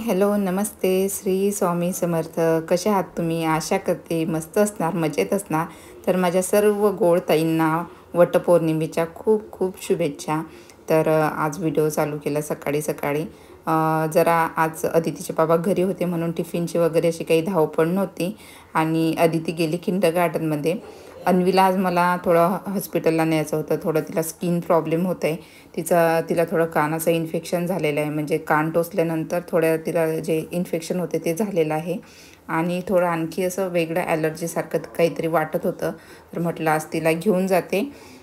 Hello, नमस्ते. श्री स्वामी समर्थ. कसे आहात तुम्ही? आशा करते मस्त असणार, मजेत असणार. तर माझ्या सर्व गोड ताईंना वटपौर्णिमेच्या खूप खूप शुभेच्छा. तर आज व्हिडिओ चालू केला सकाळी सकाळी. जरा आज अदितीचे बाबा घरी होते म्हणून टिफिनची वगैरे अशी काही धावपळ नव्हती आणि अदिती गेली किंडरगार्टनमध्ये. अन्वीला आज मला थोडं हॉस्पिटलला न्यायचं होतं. थोडं तिला स्किन प्रॉब्लेम होत आहे. तिला थोडं कानाचं इन्फेक्शन झालेलं आहे. म्हणजे कान टोचल्यानंतर थोड्या तिला जे इन्फेक्शन होते ते झालेलं आहे आणि थोडं आणखी असं वेगळं ॲलर्जीसारखं काहीतरी वाटत होतं. तर म्हटलं आज तिला घेऊन जाते.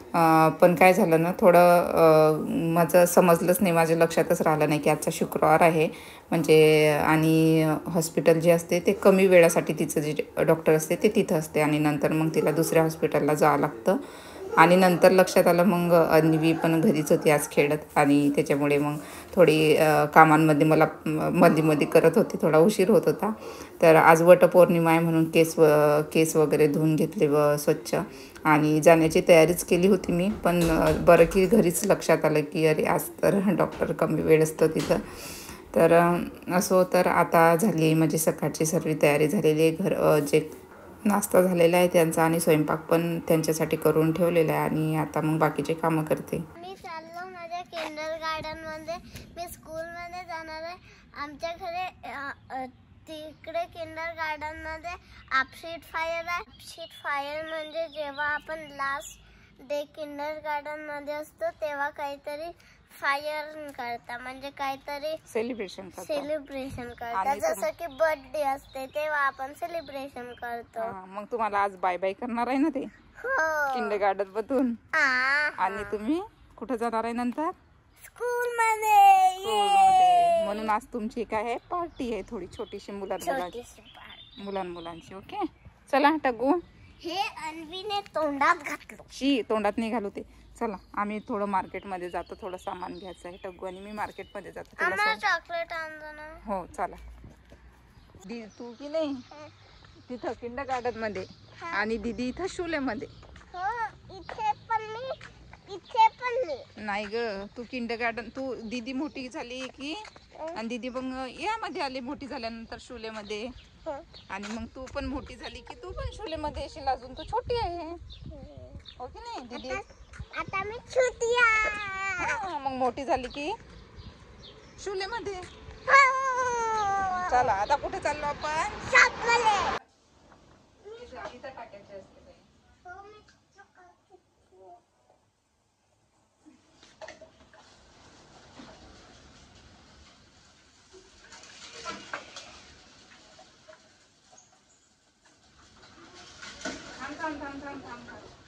पण काय झालं ना, थोडं माझं समजलंच नाही, माझ्या लक्षातच राहिलं नाही की आजचा शुक्रवार आहे. म्हणजे आणि हॉस्पिटल जे असते ते कमी वेळासाठी तिचं जे डॉक्टर असते ते तिथं असते आणि नंतर मग तिला दुसऱ्या हॉस्पिटलला जावं लागतं. आणि नंतर लक्षात आलं मग अन्वी पण घरीच होती आज खेळत आणि त्याच्यामुळे मग थोडी कामांमध्ये मला मध्ये करत होती, थोडा उशीर होत होता. तर आज वटपौर्णिमा आहे म्हणून केस वगैरे धुवून घेतले व स्वच्छ आणि जाण्याची तयारीच केली होती मी. पण बरं की घरीच लक्षात आलं की अरे आज तर डॉक्टर कमी वेळ असतो तिथं. तर असो, तर आता झाली आहे म्हणजे सकाळची सर्व तयारी झालेली आहे. जे नाश्ता झालेला आहे त्यांचा आणि स्वयंपाक पण त्यांच्यासाठी करून ठेवलेला आहे आणि आता मग बाकीचे कामं करते. मी चाललो माझ्या किंडरगार्टनमध्ये. मी स्कूलमध्ये जाणार आहे. आमच्या घरी तिकडे किंडरगार्टनमध्ये अपशीट फायर आहे. अपशीट फायर म्हणजे जेव्हा आपण लास्ट डे किंडरगार्टनमध्ये असतो तेव्हा काहीतरी फायर करता, म्हणजे काहीतरी सेलिब्रेशन करता. जसं की बर्थडे असते तेव्हा आपण सेलिब्रेशन करतो. मग तुम्हाला आज बाय बाय करणार आहे ना ते किंडरगार्टन मधून. आणि तुम्ही कुठे जाणार आहे नंतर? स्कूल मध्ये. म्हणून आज तुमची काय आहे, पार्टी आहे थोडी छोटीशी मुलांची. ओके, चला टगू. हे अन्वीने तोंडात घातलं. तोंडात नाही घालू ते. चला आम्ही थोडं मार्केटमध्ये जातो, थोडं सामान घ्यायचं आहे. टग्गू आणि मी मार्केटमध्ये जातो. चॉकलेट आणलं ना. हो चला. तू की नाही तिथं किंडरगार्टन मध्ये आणि दीदी इथं शुलेमध्ये. इथे पण नाही ग, तू किंडरगार्टन, तू दीदी मोठी झाली की आणि दीदी मग यामध्ये आली मोठी झाल्यानंतर शुलेमध्ये. आणि मग तू पण मोठी झाली की तू पण शुलेमध्ये येशील. अजून तू छोटी आहे, हो की नाही दीदी? आता मी छोटी आहे. मग मोठी झाली की शुलेमध्ये. चला आता कुठे चाललो आपण? इथं टाकायचे असते. थांब.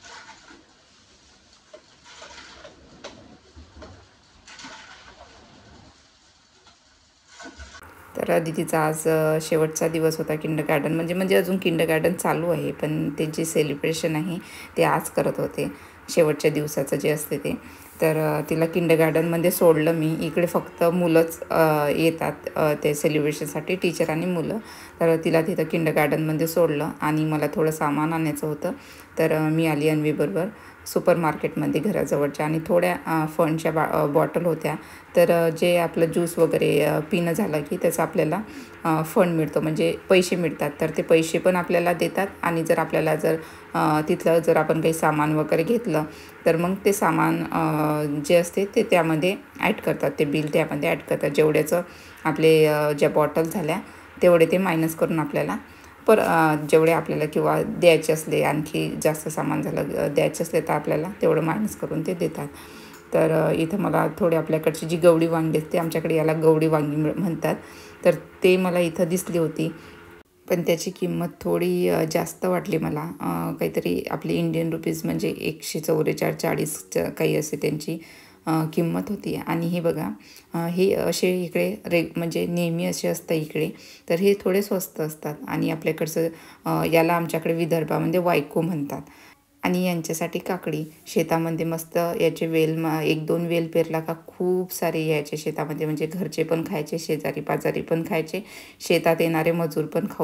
तर दीदीचा आज शेवटचा दिवस होता किंडरगार्टन. म्हणजे अजून किंडरगार्टन चालू आहे पण ते जे सेलिब्रेशन आहे ते आज करत होते, शेवटच्या दिवसाचं जे असते ते. तर तिला किंडरगार्टनमध्ये सोडलं मी. इकडे फक्त मुलंच येतात ते सेलिब्रेशनसाठी, टीचर आणि मुलं. तर तिला तिथं किंडरगार्टनमध्ये सोडलं आणि मला थोडं सामान आणायचं होतं. तर मी आली अन्वीबरोबर सुपर मार्केटमध्ये घराजवळच्या आणि थोड्या फंडच्या बॉटल होत्या. तर जे आपलं ज्यूस वगैरे पिणं झालं की त्याचं आपल्याला फंड मिळतो, म्हणजे पैसे मिळतात. तर ते पैसे पण आपल्याला देतात आणि जर आपल्याला तिथलं जर आपण काही सामान वगैरे घेतलं तर मग ते सामान जे असते ते त्यामध्ये ॲड करतात, ते बिल त्यामध्ये ॲड करतात. जेवढ्याचं आपले ज्या बॉटल झाल्या तेवढे ते मायनस करून आपल्याला जेवढे आपल्याला किंवा द्यायचे असले, आणखी जास्त सामान झालं द्यायचे असले तर आपल्याला तेवढं मायनस करून ते देतात. तर इथं मला थोडी आपल्याकडची जी गवळी वांगी असते, आमच्याकडे याला गवळी वांगी म्हणतात, तर ते मला इथं दिसली होती. पण त्याची किंमत थोडी जास्त वाटली मला. काहीतरी आपली इंडियन रुपीज म्हणजे 144-40 काही असे त्यांची किंमत होती. आणि हे बघा, हे असे इकडे म्हणजे नेहमी असे असतं इकडे, तर हे थोडे स्वस्त असतात. आणि आपल्याकडचं याला आमच्याकडे विदर्भामध्ये वायको म्हणतात. आणि यांच्यासाठी काकडी शेतामध्ये मस्त याचे वेल 1-2 वेल पेरला का खूप सारे यायचे शेतामध्ये, म्हणजे घरचे पण खायचे, शेजारी पाजारी पण खायचे, शेतात येणारे मजूर पण खाऊन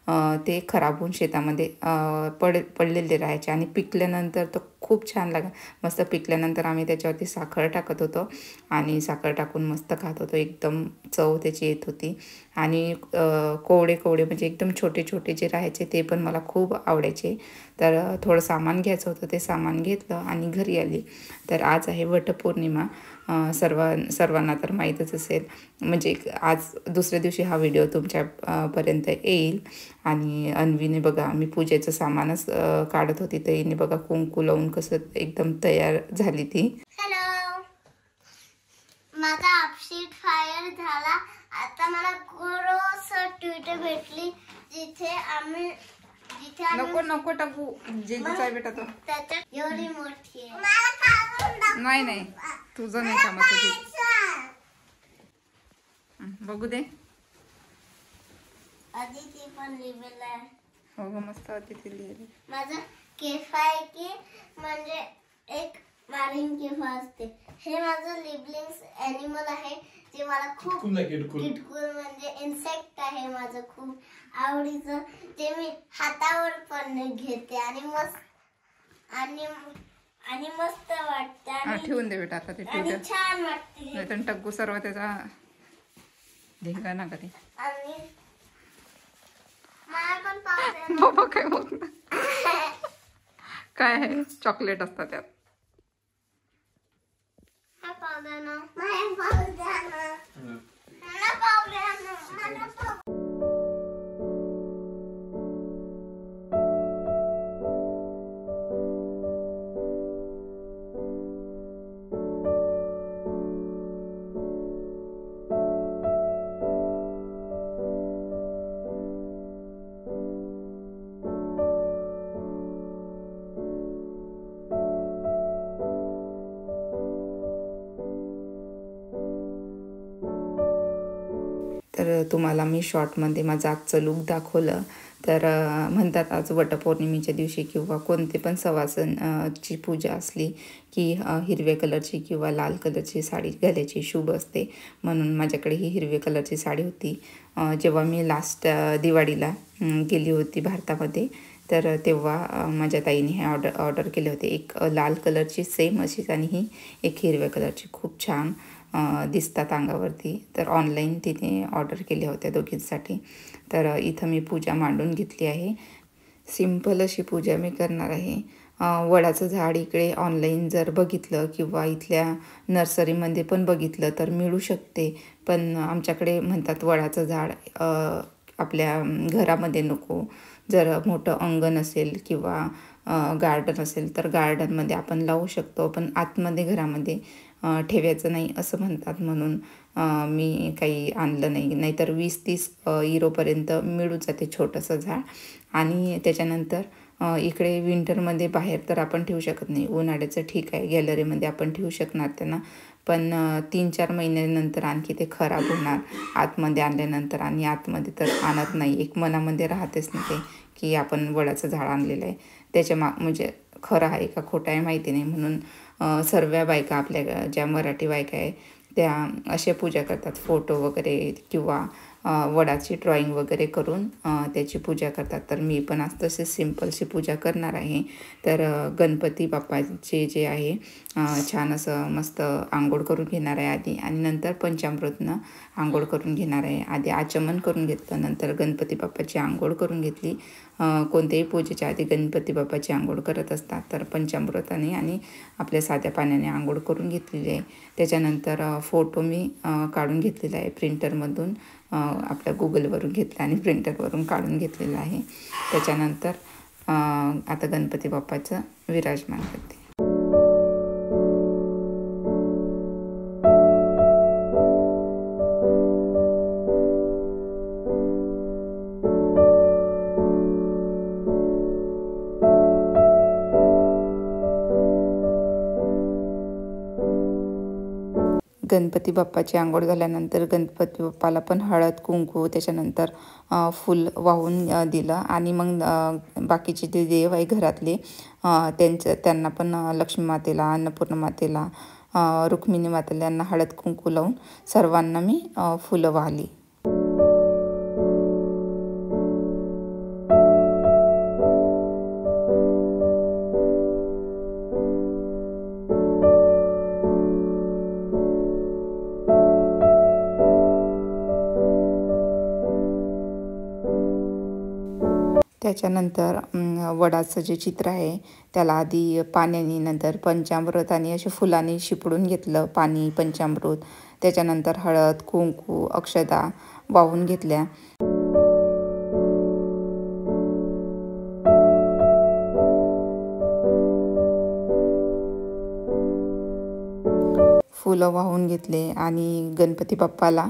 ते खराब होऊन शेतामध्ये पडलेले राहायचे आणि पिकल्यानंतर तर खूप छान मस्त पिकल्यानंतर आम्ही त्याच्यावरती साखर टाकत होतो आणि साखर टाकून मस्त खात होतो. एकदम चव त्याची येत होती आणि कोवडे कोवडे म्हणजे एकदम छोटे छोटे जे राहायचे ते पण मला खूप आवडायचे. तर थोडं सामान घ्यायचं होतं, ते सामान घेतलं आणि घरी आली. तर आज आहे वटपौर्णिमा. सर्वांना तर माहीतच असेल, म्हणजे आज दुसऱ्या दिवशी हा व्हिडिओ तुमच्यापर्यंत येईल. आणि अन्वीने बघा, मी पूजेचं सामानच काढत होती तर हिने बघा कुंकू लावून कसं एकदम तयार झाली ती. हॅलो, माझा अपशीट फायर झाला. आता मला ग्रोस ट्विटर भेटली जिथे आम्ही नको टाकू जेलीचा आहे बेटा तो. त्याच्यात एवढी मोठी आहे. नाही तुझं नाही कामाचं. बघू दे. अदिती पण लिहिलेलं आहे. हो ग, मस्त अदिती लिहिली. माझं केफा आहे की म्हणजे एक मारीन केफा असते. हे माझं लिबलिंग्स ॲनिमल आहे जे मला खूप किटकूल म्हणजे इन्सेक्ट आहे माझं खूप आवडीचं. ते मी हातावर पण घेते आणि मस्त वाटतं आणि ठेवून दे बेटा आता ते छान वाटते. नाही तर टग्गू सर्व त्याचा धिंगा ना कधी. आणि मला पण पावडर बाबा काय बोल काय आहे, चॉकलेट असतात त्यात. तर तुम्हाला मी शॉर्टमध्ये माझं आजचं लूक दाखवलं. तर म्हणतात आज वटपौर्णिमेच्या दिवशी किंवा कोणते पण ची पूजा असली की हिरव्या कलरची किंवा लाल कलरची साडी घालायची शुभ असते. म्हणून माझ्याकडे ही हिरव्या कलरची साडी होती. जेव्हा मी लास्ट दिवाळीला गेली होती भारतामध्ये तर तेव्हा माझ्या ताईने हे ऑर्डर केले होते. एक लाल कलरची सेम अशीच आणि ही एक हिरव्या कलरची खूप छान दिसतात अंगावरती. तर ऑनलाईन तिने ऑर्डर केल्या होत्या दोघींसाठी. तर इथं मी पूजा मांडून घेतली आहे. सिंपल अशी पूजा मी करणार आहे. वडाचं झाड इकडे ऑनलाईन जर बघितलं किंवा इथल्या नर्सरीमध्ये पण बघितलं तर मिळू शकते. पण आमच्याकडे म्हणतात वडाचं झाड आपल्या घरामध्ये नको. जर मोठं अंगण असेल किंवा गार्डन असेल तर गार्डनमध्ये आपण लावू शकतो, पण आतमध्ये घरामध्ये ठेवायचं नाही असं म्हणतात. म्हणून मी काही आणलं नाही. नाहीतर 20-30 युरोपर्यंत मिळून जाते छोटंसं झाड. आणि त्याच्यानंतर इकडे विंटरमध्ये बाहेर तर आपण ठेवू शकत नाही. उन्हाळ्याचं ठीक आहे, गॅलरीमध्ये आपण ठेवू शकणार त्यांना, पण 3-4 महिन्यानंतर आणखी ते खराब होणार आतमध्ये आणल्यानंतर. आणि आतमध्ये तर आणत नाही, एक मनामध्ये राहतेच नाही ते की आपण वडाचं झाड आणलेलं आहे. त्याच्या म्हणजे खरं आहे का खोटं आहे माहिती नाही. म्हणून सर्व बायका आपल्या ज्या मराठी बायका आहे त्या अशा पूजा करतात. फोटो वगैरे किंवा वडाची ड्रॉइंग वगैरे करून त्याची पूजा करतात. तर मी पण आज तशी सिम्पलशी पूजा करणार आहे. तर गणपती बाप्पाचे जे आहे छान असं मस्त आंघोळ करून घेणार आहे आधी आणि नंतर पंचामृतनं आंघोळ करून घेणार आहे. आधी आचमन करून घेतलं, नंतर गणपती बाप्पाची आंघोळ करून घेतली. कोणत्याही पूजेच्या आधी गणपती बाप्पाची आंघोळ करत असतात. तर पंचामृताने आणि आपल्या साध्या पाण्याने आंघोळ करून घेतलेली आहे. त्याच्यानंतर फोटो मी काढून घेतलेला आहे प्रिंटरमधून. आपल्या गुगलवरून घेतला आणि प्रिंटरवरून काढून घेतलेलं आहे. त्याच्यानंतर आता गणपती बाप्पाचं विराजमान करते. गणपती बाप्पाची आंघोळ झाल्यानंतर गणपती बाप्पाला पण हळद कुंकू त्याच्यानंतर फूल वाहून दिलं. आणि मग बाकीचे जे देव आहे घरातले त्यांना पण लक्ष्मी मातेला, अन्नपूर्णा मातेला, रुक्मिणी मातेला यांना हळद कुंकू लावून सर्वांना मी फुलं वाहली. त्याच्यानंतर वडाचं जे चित्र आहे त्याला आधी पाण्याने, नंतर पंचामृत आणि असे फुलांनी शिपडून घेतलं. पाणी, पंचामृत, त्याच्यानंतर हळद, कुंकू, अक्षता वाहून घेतल्या. फुलं वाहून घेतले आणि गणपती बाप्पाला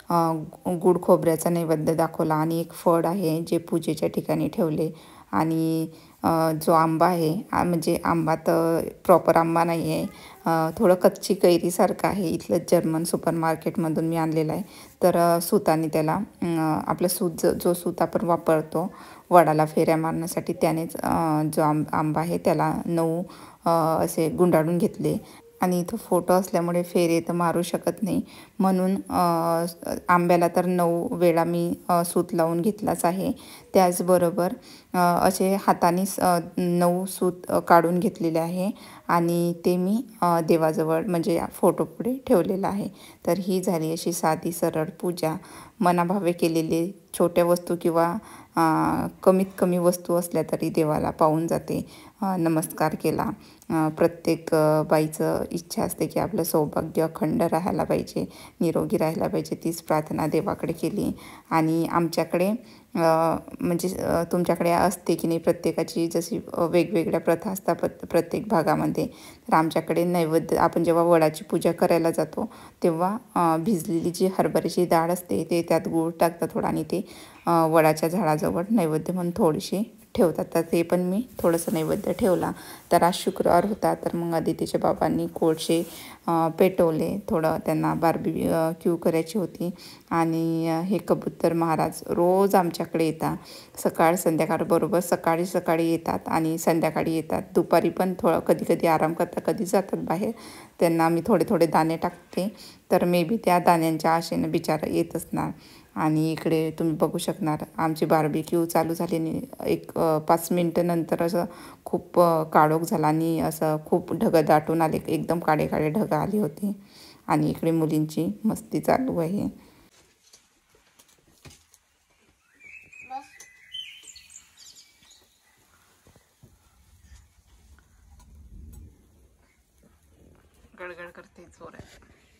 गुड खोबऱ्याचा नैवेद्य दाखवला आणि एक फळ आहे जे पूजेच्या ठिकाणी ठेवले. आणि जो आंबा आहे म्हणजे आंबा तर प्रॉपर आंबा नाही आहे, थोडं कच्ची कैरीसारखं आहे. इथलं जर्मन सुपर मार्केटमधून मी आणलेलं आहे. तर सुताने त्याला आपलं सूत जो सूत आपण वापरतो वडाला फेऱ्या मारण्यासाठी त्यानेच जो आंबा आहे त्याला 9 असे गुंडाळून घेतले. आणि इथं फोटो असल्यामुळे फेरे तर मारू शकत नाही, म्हणून आंब्याला तर 9 वेळा मी सूत लावून घेतलाच आहे. त्याचबरोबर असे हाताने 9 सूत काढून घेतलेले आहे आणि ते मी देवाजवळ म्हणजे फोटोपुढे ठेवलेलं आहे. तर ही झाली अशी साधी सरळ पूजा. मनाभावे केलेले छोट्या वस्तू किंवा कमीत कमी वस्तू असल्या तरी देवाला पावून जाते. नमस्कार केला. प्रत्येक बाईचं इच्छा असते की आपलं सौभाग्य अखंड राहायला पाहिजे, निरोगी राहायला पाहिजे. तीच प्रार्थना देवाकडे केली. आणि आमच्याकडे म्हणजे तुमच्याकडे असते की नाही प्रत्येकाची जशी वेगवेगळ्या प्रथा असतात प्रत्येक भागामध्ये. तर आमच्याकडे नैवेद्य आपण जेव्हा वडाची पूजा करायला जातो तेव्हा भिजलेली जी हरभऱ्याची डाळ असते ते त्यात गूळ टाकतात थोडा आणि ते वडाच्या झाडाजवळ नैवेद्य म्हणून थोडीशी ठेवतात. तर ते पण मी थोडंसं नैवेद्य ठेवला. तर आज शुक्रवार होता, तर मग अदितीच्या बाबांनी कोळसे पेटवले. थोडं त्यांना बार्बीक्यू करायची होती. आणि हे कबूतर महाराज रोज आमच्याकडे येतात. सकाळ संध्याकाळ, बरोबर सकाळी येतात आणि संध्याकाळी येतात. दुपारी पण थोडं कधी कधी आराम करतात, कधी जातात बाहेर. त्यांना मी थोडे दाणे टाकते, तर मे बी त्या दाण्यांच्या आशेनं बिचारा येत असणार. आणि इकडे तुम्ही बघू शकणार आमची बार्बीक्यू चालू झाली. एक 5 मिनटं नंतर असं खूप काळोख झाला आणि असं खूप ढगं दाटून आले, एकदम काळे काळे ढगं आली होती. आणि इकडे मुलींची मस्ती चालू आहे. गडगड करते जोरात.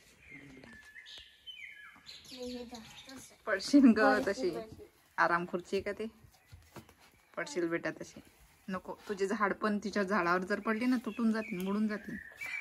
पडशील ग तशी. आराम खुर्ची आहे का ते? पडशील बेटा तशी. नको, तुझे झाड पण तिच्या झाडावर जर पडली ना तुटून जातील, मोडून जातील.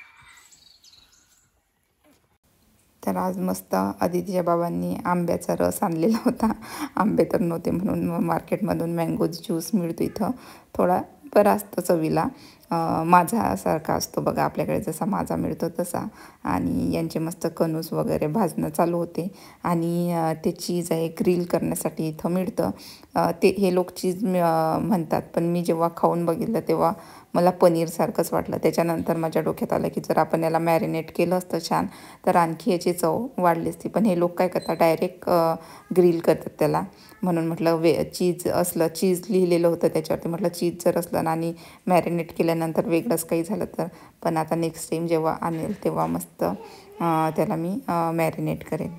तर आज मस्त अदितीच्या बाबांनी आंब्याचा रस आणलेला होता. आंबे तर नव्हते म्हणून मार्केटमधून मँगो ज्यूस मिळतो इथं. थोडा बरा असतो चवीला, माझासारखा असतो बघा आपल्याकडे जसा माझा मिळतो तसा. आणि यांचे मस्त कणूस वगैरे भाजणं चालू होते. आणि ते चीज आहे ग्रिल करण्यासाठी इथं मिळतं. ते हे लोक चीज म्हणतात, पण मी जेव्हा खाऊन बघितलं तेव्हा मला पनीरसारखंच वाटलं. त्याच्यानंतर माझ्या डोक्यात आलं की जर आपण याला मॅरिनेट केलं असतं छान तर आणखी याची चव वाढली असती. पण हे लोक काय करतात, डायरेक्ट ग्रिल करतात त्याला. म्हणून म्हटलं चीज असलं, चीज लिहिलेलं होतं त्याच्यावरती, म्हटलं चीज जर असलं ना आणि मॅरिनेट केल्यानंतर वेगळंच काही झालं तर. पण आता नेक्स्ट टाईम जेव्हा आणेल तेव्हा मस्त त्याला मी मॅरिनेट करेन.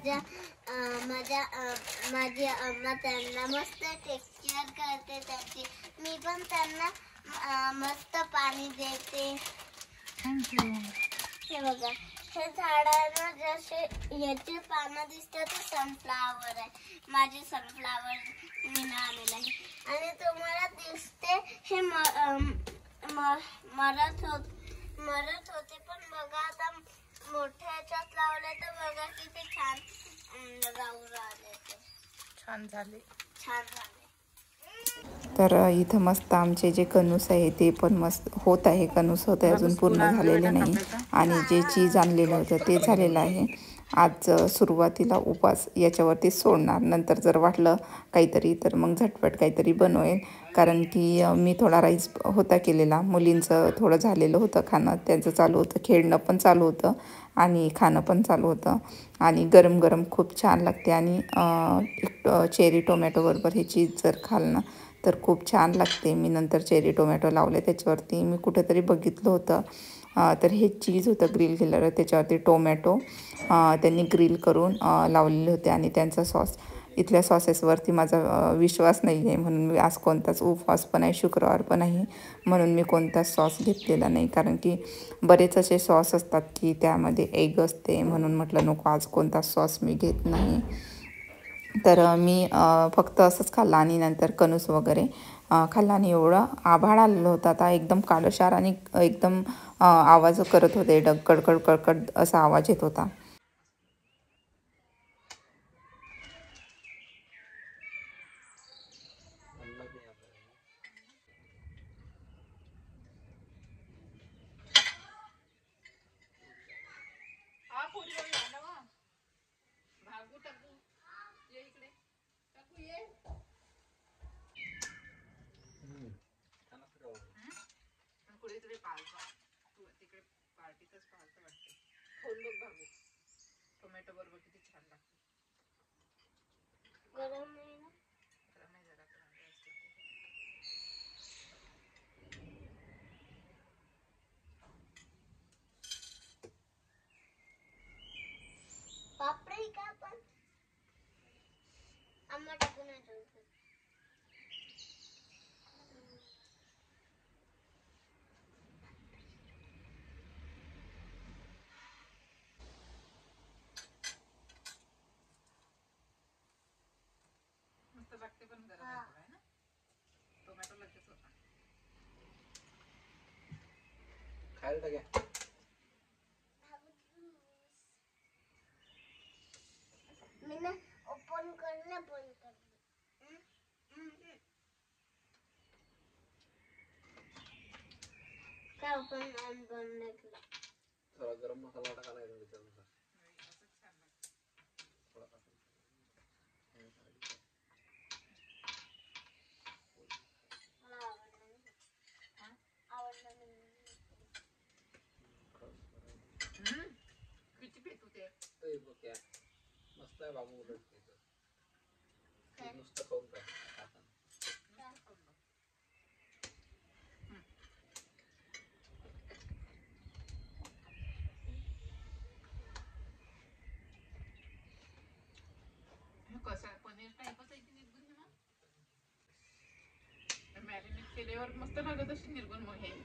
माझी अम्मा त्यांना मस्त टेक केअर करते त्याची. मी पण त्यांना मस्त पाणी देते. थँक्यू. हे बघा, हे झाडांना जसे याचे पानं दिसतात ते सनफ्लावर आहे. माझे सनफ्लावर मी आणलेलं आहे. आणि तुम्हाला दिसते हे मरत होते, पण बघा आता मोठ्या ह्याच्यात लावले तर बघा किती छान गाऊ राहिले. छान झाले. तर इथं मस्त आमचे जे कणूस आहे ते पण मस्त होत आहे. कणूस होत आहे, अजून पूर्ण झालेले नाही. आणि जे चीज आणलेलं होतं ते झालेलं आहे. आज सुरुवातीला उपास याच्यावरती सोडणार, नंतर जर वाटलं काहीतरी तर मग झटपट काहीतरी बनवेल. कारण की मी थोडा राईस होता केलेला, मुलींचं थोडं झालेलं होतं खाणं, त्यांचं चालू होतं, खेळणं पण चालू होतं आणि खाणं पण चालू होतं. आणि गरम गरम खूप छान लागते. आणि चेरी टोमॅटोबरोबर हे चीज जर खाल्लं तर खूप छान लागते. मी नंतर चेरी टोमॅटो लावले त्याच्यावरती, मी कुठेतरी बघितलं होतं. तर हे चीज होतं ग्रिल केलेलं, त्याच्यावरती टोमॅटो त्यांनी ग्रिल करून लावलेले होते आणि त्यांचा सॉस इथल्या सॉसेसवरती माझा विश्वास नाही आहे, म्हणून मी आज कोणताच उपवास पण आहे, शुक्रवार पण आहे, म्हणून मी कोणताच सॉस घेतलेला नाही. कारण की बरेच असे सॉस असतात की त्यामध्ये एग असते, म्हणून म्हटलं नको आज कोणताच सॉस मी घेत नाही. तर मी फक्त असंच खाल्लं आणि नंतर कणूस वगैरे खाल्ला आणि एवढं आभाळ आलेलं होतं आता एकदम काळोशार आणि एकदम आवाज करत होते, कडकड कडकड असा आवाज येत होता. टोमॅटो बरोबर किती छान लागते. गरम नाही ना. पापडी का पण आम्हा टाकून ठेवतो. मस्त लागते पण गरम आहे ना. टोमॅटो लगेच होता. खायला टाक्या. मी ना ओपन करणे बंद कर. काय ओपन आणि बंद नाही केलं. थोडा गरम मसाला टाकायला आहे त्याच्यानुसार. किती पेट होते. मस्त आहे बाबू, उलट नुसतं खाऊन काय. कसं आहे, पनीर टाईपच आहे की निर्गुण मग मॅरिनेट केल्यावर मस्त लागत अशी निर्गुण मग हे.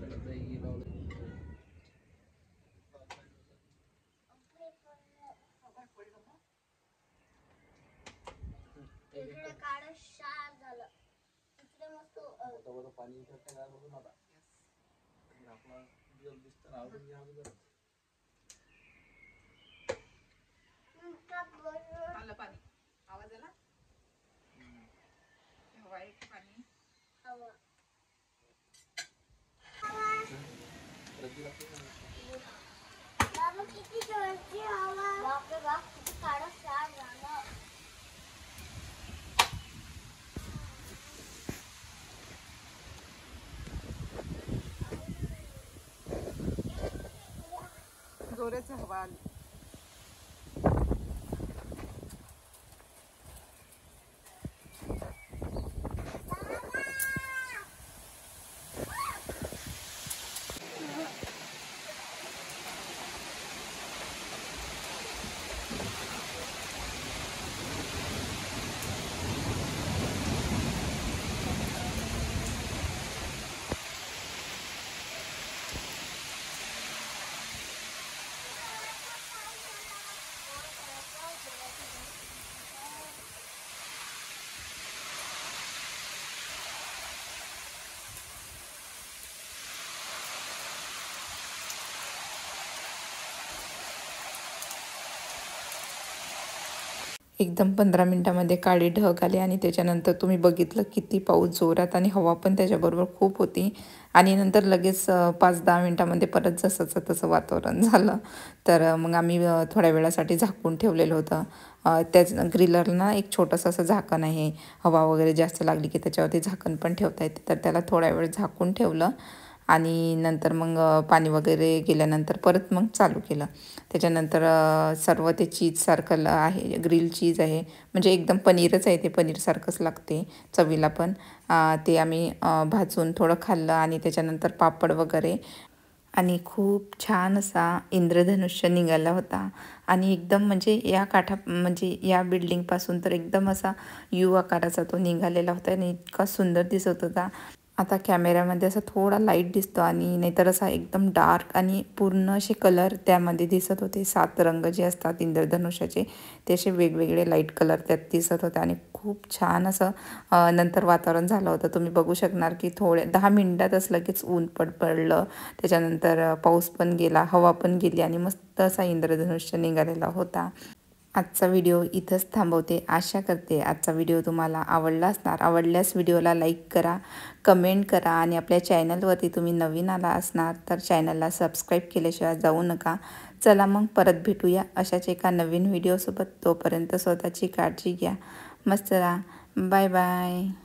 इकडे काळं शार झालं. इकडे मस्त पाणी आपला जल दिसतं ना आवडून घ्या अगोदर. आलं पाणी, आवाज आला. व्हाईट पाणी हवा. बाबा किती जोरची हवा. बापरे बाप, किती काळं शार झालं. जोराचं हवा आली. एकदम 15 मिनटामध्ये काळी ढग आले आणि त्याच्यानंतर तुम्ही बघितलं किती पाऊस जोरात आणि हवा पण त्याच्याबरोबर खूप होती. आणि नंतर लगेच 5-10 मिनटामध्ये परत जसंचं तसं वातावरण झालं. तर मग आम्ही थोड्या वेळासाठी झाकून ठेवलेलं होतं. त्याच ग्रिलरला एक छोटंसं असं झाकण आहे, हवा वगैरे जास्त लागली की त्याच्यावरती झाकण पण ठेवता येते. तर त्याला थोड्या वेळ झाकून ठेवलं आणि नंतर मग पाणी वगैरे गेल्यानंतर परत मग चालू केलं. त्याच्यानंतर सर्व ते चीजसारखं आहे, ग्रिल चीज आहे, म्हणजे एकदम पनीरच आहे, ते पनीरसारखंच लागते चवीला पण. ते आम्ही भाजून थोडं खाल्लं आणि त्याच्यानंतर पापड वगैरे आणि खूप छान असा इंद्रधनुष्य निघाला होता आणि एकदम म्हणजे म्हणजे या बिल्डिंगपासून तर एकदम असा यू आकाराचा तो निघालेला होता आणि इतका सुंदर दिसत होता. आता कॅमेऱ्यामध्ये असा थोडा लाईट दिसतो आणि नाहीतर असा एकदम डार्क आणि पूर्ण असे कलर त्यामध्ये दिसत होते. 7 रंग जे असतात इंद्रधनुष्याचे ते असे वेगवेगळे लाईट कलर त्यात दिसत होते आणि खूप छान असं नंतर वातावरण झालं होतं. तुम्ही बघू शकणार की 10 मिनिटातच लगेच ऊन पडलं. त्याच्यानंतर पाऊस पण गेला, हवा पण गेली आणि मस्त असा इंद्रधनुष्य निघालेला होता. आजचा व्हिडिओ इथंच थांबवते. आशा करते आजचा व्हिडिओ तुम्हाला आवडला असणार. आवडल्यास व्हिडिओला लाईक करा, कमेंट करा आणि आपल्या चॅनलवरती तुम्ही नवीन आला असणार तर चॅनलला सबस्क्राईब केल्याशिवाय जाऊ नका. चला मग परत भेटूया अशाच एका नवीन व्हिडिओसोबत. तोपर्यंत स्वतःची काळजी घ्या. मस्त राहा. Bye bye.